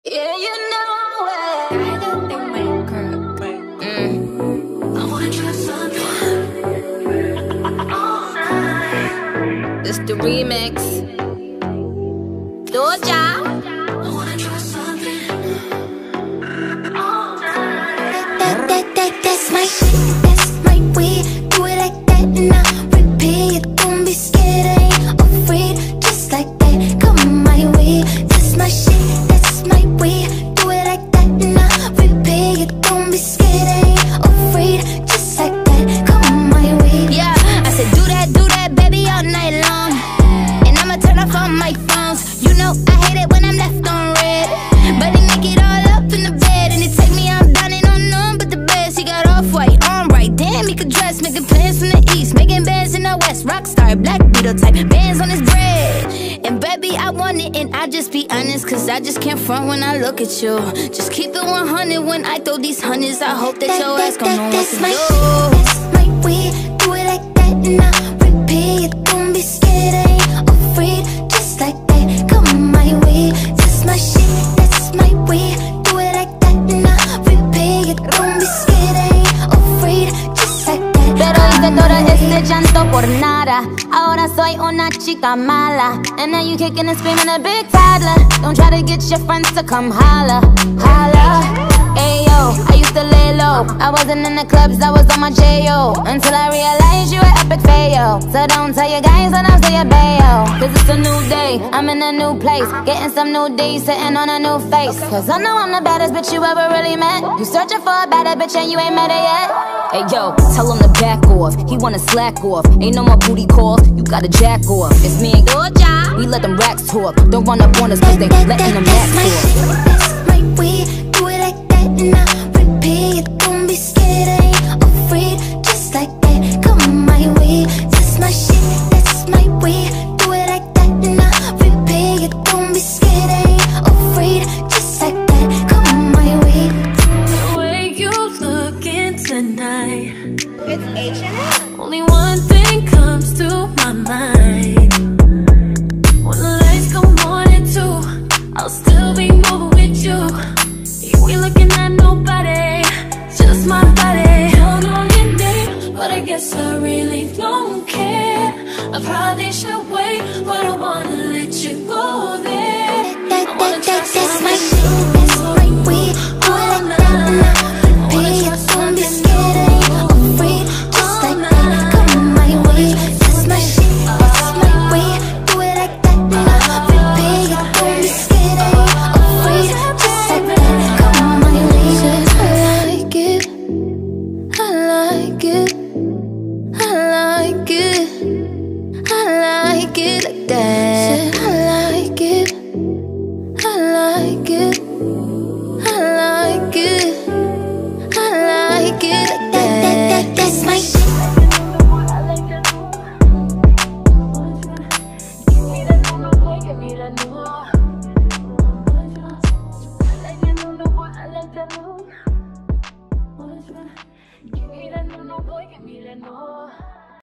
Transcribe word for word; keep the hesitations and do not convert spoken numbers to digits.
Yeah, you know it. I don't think my girl. Mm. I wanna try something all night. This the remix. Doja. I wanna try something all night. That, that, that, that's my shit, that's my way. Do it like that and I repeat. Don't be scared, I ain't afraid. Just like that, come my way. That's my shit, that's my way. Do it like that and I repeat. Don't be scared, I ain't afraid. Just like that, come my way. Yeah, I said do that, do that, baby, all night long. And I'ma turn off all my phones. You know I hate it when I'm left on red. But they make it all up in the bed. And they take me out dining on none but the best. He got off-white, on right, damn, he could dress. Making plans from the east, making bands in the west. Rockstar, black beetle type, bands on his bread. And baby, I want it and I just be honest, cause I just can't front when I look at you. Just keep it one hundred when I throw these hundreds. I hope that, That, your that, ass gon' know that, what that's to my do. shit, that's my way. Do it like that and I repeat. Don't be scared, I ain't afraid. Just like that, come my way. That's my shit, that's my way. Do it like that and I repeat. Don't be scared, I ain't afraid. Just like that. Pero hice todo este llanto por nada. Ahora soy una chica mala. And now you kicking and screaming a big toddler. Don't try to get your friends to come holla, holla. Ayo, I used to lay low. I wasn't in the clubs, I was on my J O. Until I realized you were epic fail. So don't tell your guys when I say your bayo. Cause it's a new day, I'm in a new place. Getting some new D's, sitting on a new face. Cause I know I'm the baddest bitch you ever really met. You searching for a better bitch and you ain't met her yet. Hey yo, tell him to back off. He wanna slack off. Ain't no more booty calls. You gotta jack off. It's me and Doja. We let them racks talk. Don't run up on us cause they That, that, letting them that, max that's my talk. shit, that's my way. Do it like that and I repeat. Don't be scared, I ain't afraid. Just like that, come my way. That's my shit, that's my way. Do it like that and I repeat. Don't be scared, I ain't afraid. Just like that, come my way. The way you looking tonight, it's H and M. Only one thing comes to my mind. When the lights come on at two, I'll still be moving with you. You ain't looking at nobody, just my body. Don't know your name, but I guess I really don't care. I probably should wait, but I wanna let you go there.